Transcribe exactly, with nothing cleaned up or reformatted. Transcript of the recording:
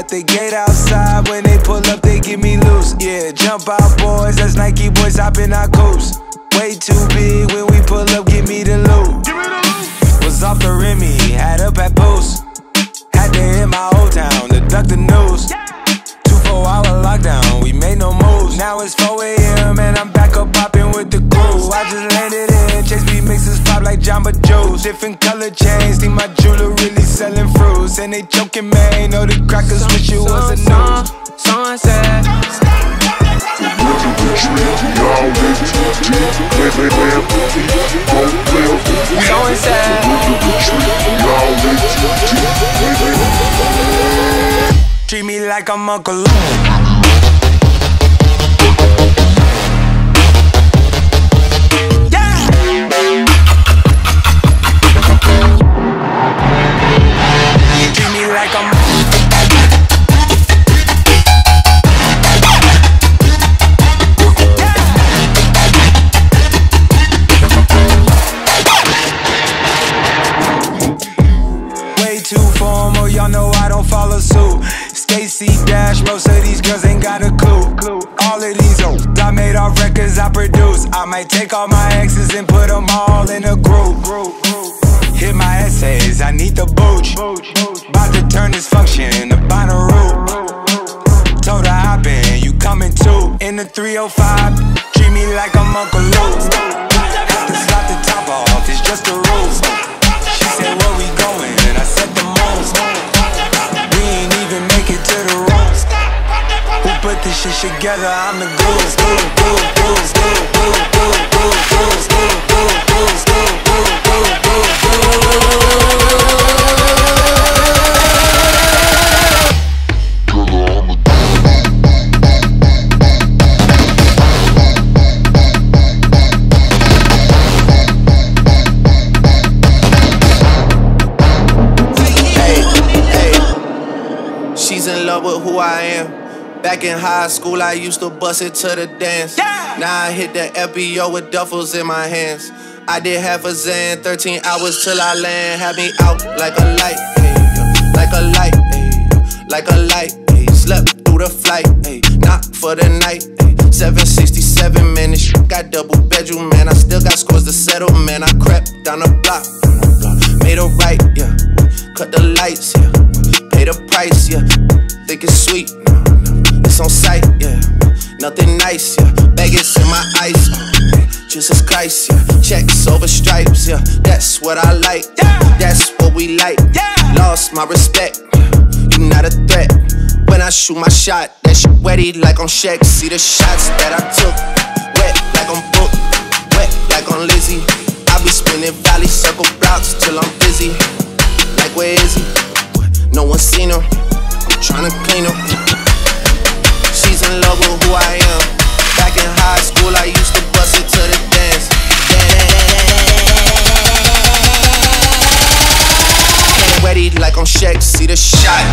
out the gate outside. When they pull up, they give me loose. Yeah, jump out, boys. That's Nike boys hopping our coast. Way too big when we pull up, give me the loot. Was off the Remy, had up at post. Had to hit my old town to duck the news. Two four hour lockdown, we made no moves. Now it's four A M and I'm back up popping with the crew. I just landed in, Chase B mixes pop like Jamba Juice. Different color chains, think my jeweler really selling fruits. And they joking, man, know the crackers wish it was a news. Someone said Someone said treat me like I'm Uncle Luke. Y'all know I don't follow suit. Stacy Dash, most of these girls ain't got a clue. All of these oh, I made all records I produce. I might take all my exes and put them all in a group. Hit my essays, I need the booch. About to turn this function into binary. Told her hop in, you coming too. In the three oh five, treat me like I'm Uncle Luke. Have to slap the top off, it's just a rule. She said where we going, and I said the moon. We ain't even make it to the room. Who put this shit together? I'm the glue. Glue, glue, glue, glue, glue, glue, glue, glue, glue, glue, glue, glue, glue, glue, She's in love with who I am. Back in high school, I used to bust it to the dance. Yeah. Now I hit the F B O with duffels in my hands. I did half a Zan, thirteen hours till I land. Had me out like a light, ay, like a light, ay, like a light. Ay, slept through the flight, ay, not for the night. Ay, seven sixty-seven, man, this shit got double bedroom, man. I still got scores to settle, man. I crept down the block, made a right, yeah. Cut the lights, yeah. Pay the price, yeah. Think it's sweet, no, no. It's on sight, yeah. Nothing nice, yeah. Vegas in my ice, uh, Jesus Christ, yeah. Checks over stripes, yeah. That's what I like, yeah. That's what we like, yeah. Lost my respect, you not a threat. When I shoot my shot, that shit wetty like on Shaq. See the shots that I took, wet like on Book, wet like on Lizzie. I be spinning valley circle blocks till I'm busy. Like where is he? No one seen her, I'm tryna clean her. She's in love with who I am. Back in high school, I used to bust it to the dance. Getting ready like on Shaq, see the shot